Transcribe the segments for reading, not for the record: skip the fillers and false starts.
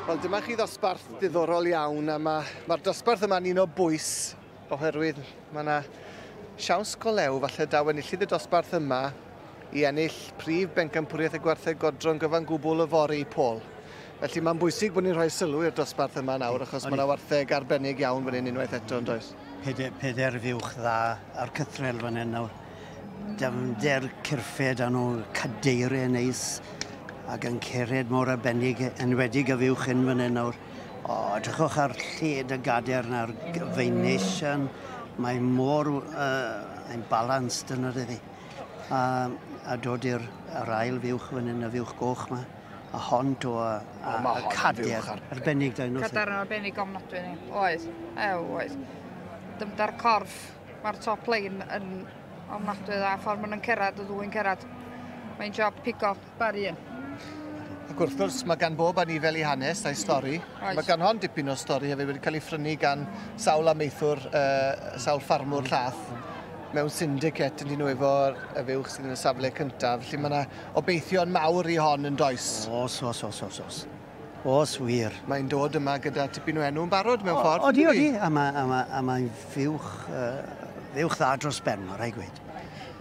Wel, dyma chi ddosbarth diddorol iawn, a mae'r dosbarth yma'n un o bwys, oherwydd mae yna siawns golew falle daw enillydd y dosbarth yma i ennill prif bencampwriaeth y gwartheg godron gyfan gwbl y fori i Paul. Felly mae'n bwysig bod ni'n rhoi sylw i'r dosbarth yma nawr, achos mae yna wartheg arbennig iawn fan hyn unwaith eto, yn does? Peder fuwch dda ar cythrel fan hyn nawr. Dyfnder cyrffed â nhw cadeiriau neis ac yn cered mor arbennig, enwedig y fuwch hyn fan hyn nawr. Edrychwch ar lled y gader na'r feineisian, mae mor ein balanced yn yr iddi. A dod i'r ail fuwch fan hyn, y fuwch goch yma. A hont o cader arbennig da nhw. Cader yn arbennig ofnadwy ni. Oes. Oes. Dymda'r corff, mae'r top lein yn ofnadwy dda. Ffordd maen nhw'n cerad, y ddwy'n cerad. Mae'n job pigo bar un. Ac wrth gwrs, mae gan bob anifel i hanes a'i stori. Mae gan hon dipyn o stori hefyd wedi cael ei phrynu gan sawl amaethwr, sawl ffarmwr llath mewn syndicate yn nhw efo'r fuwch sydd yn y safle cyntaf. Felly mae yna obeithio'n mawr i hon yn does. Os. Os wir. Mae'n dod yma gyda tipyn o enw'n barod mewn ffordd. Odi. A mae'n fuwch dda dros ben, mae'n rhaid gweud.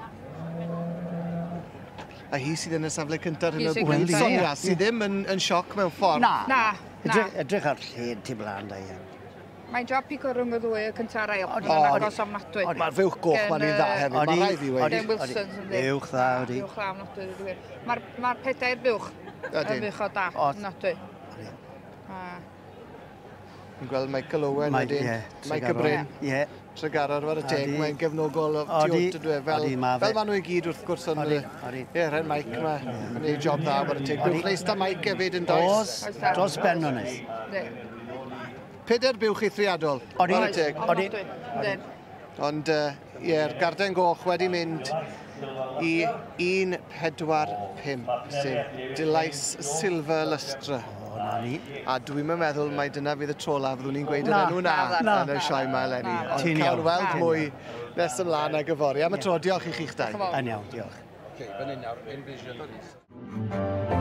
A hi sydd yn y safle cyntaf yn y bwyd Sonia, sydd ddim yn sioc mewn ffordd. Na. Edrych ar lled ti blaen da iawn. Mae'n job pigo rhwng y ddwy y cyntaf ail. Mae'n agos ofnadwy. Mae'r fuwch goch ma'n ei dda hefyd, mae'n rhaid i wedi. Gen Wilsons yn dweud. Fuwch dda, odi. Fuwch dda ofnadwy. Mae'r pedair buwch. Y fuwch o da, ofnadwy. Yn gweld Michael Owen wedyn, Mike y Bryn. Tregaror war y teg, mae'n gefnogol o tu hwnt y dwe. Fel maen nhw i gyd wrth gwrs ond... rhaid Mike yma yn ei job dda war y teg. Buwch leista Mike hefyd yn does. Dros ben o'n eis. Peder buwch eithriadol war y teg. Ond ie'r garden goch wedi mynd i 1-4-5, sef Dilais Silver Lustre. A dwi'n meddwl mai dyna fydd y tro la fyddwn ni'n gweud yr enw na yn y sioe yma eleni. Ond cael weld mwy nes ymlaen ag yfori. Am y tro, diolch i chi'ch dau. Yn iawn, diolch. Fan hyn nawr, Envision.